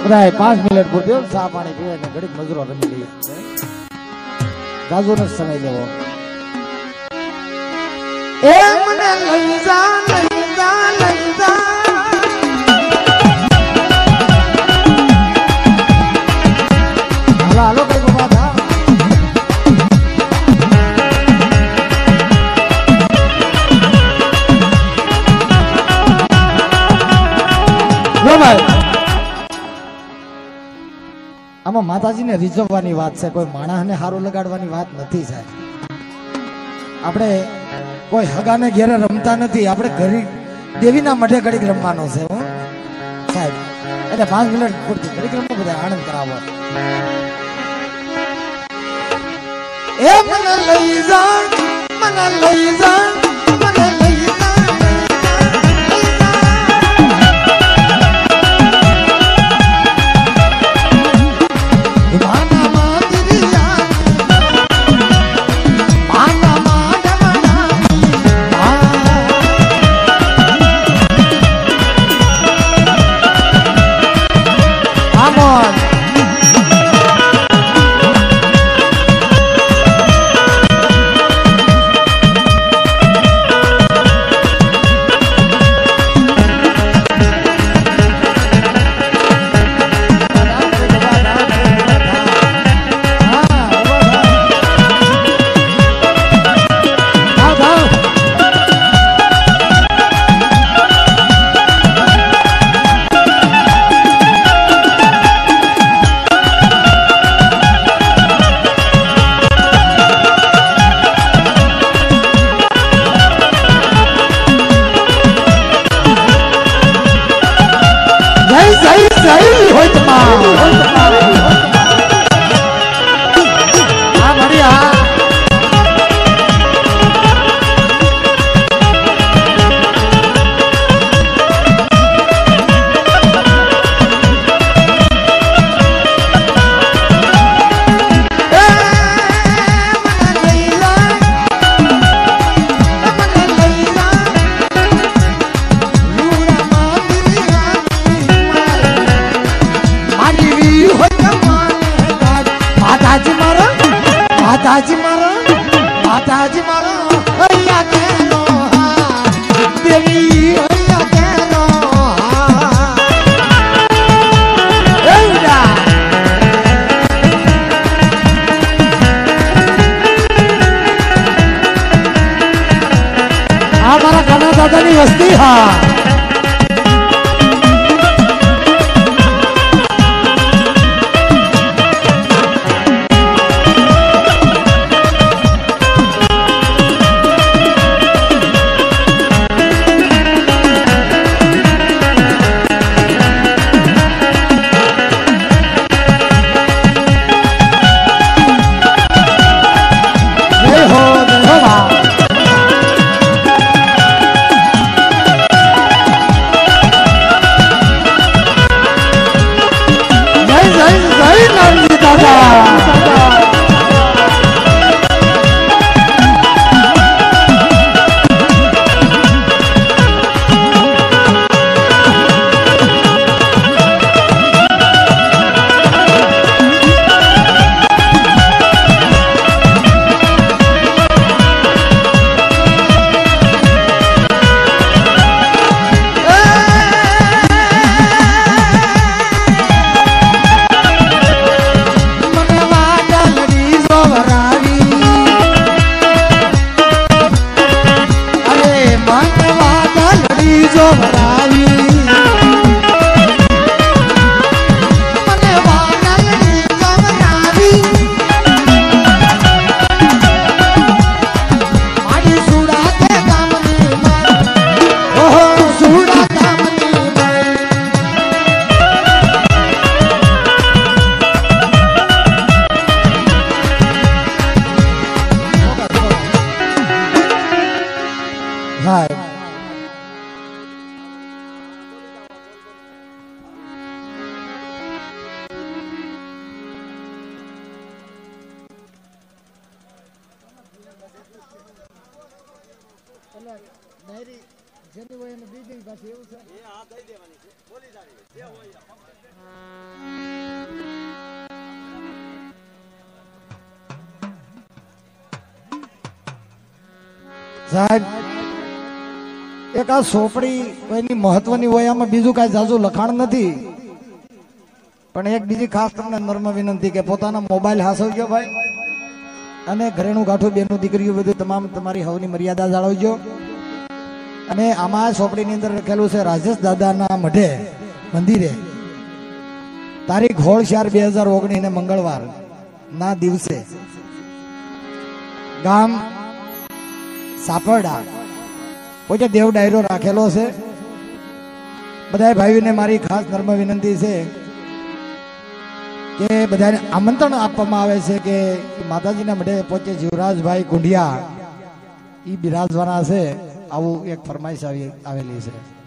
બધાય 5 મિનિટ પૂરતી ચા પાણી પીવે ને ઘડીક મજૂરો રમી લઈએ ગાજોનો સમય લેવો એ મને લઈ જા હાલો કઈ બાબા થા લો ભાઈ આમાં માતાજીને રીઝવવાની વાત છે કોઈ માણસને હારું લગાડવાની વાત નથી સાહેબ આપણે કોઈ હગાને ઘેરે રમતા નથી આપણે ઘરી દેવીના મઢે ઘડીક રમવાનો છે હો સાહેબ એટલે 5 મિનિટ પૂરતી ઘડીક રમો બધા આનંદ કરાવો એ મને લઈ જા મને લઈ જા મને લઈ જા माताजी मारो हैया केनो देवी हैया केनो हमारा खाना दादा नहीं वस्ती हाँ જેની હોય એને દઈ દેવી પાછી એવું છે. એ હા દઈ દેવાની છે. બોલી જાવી જે હોય સાહેબ એક આ સોપડી કોઈની મહત્વની હોય આમાં બીજું કાંઈ જાજુ લખાણ નથી, પણ એક બીજી ખાસ તમને નર્મ વિનંતી કે પોતાના મોબાઈલ હાસવજો ભાઈ, અને ઘરેણું ગાંઠું બેનું દીકરીઓ બધું તમામ તમારી હવની મર્યાદા જાળવજો. અને આમાં સોપડીની અંદર લખેલું છે રાજેશ દાદાના મઢે મંદિરે તારીખ 16/4/2019 ને મંગળવાર ના દિવસે ગામ સાપરડા પોતે દેવ ડાયરો રાખેલો છે. બધા ભાઈઓને મારી ખાસ નર્મ વિનંતી છે કે બધાને આમંત્રણ આપવામાં આવે છે કે માતાજીના મઢે પોતે જીવરાજભાઈ કુંડિયા એ બિરાજવાના છે, આવું એક ફરમાઈશ આવેલી છે.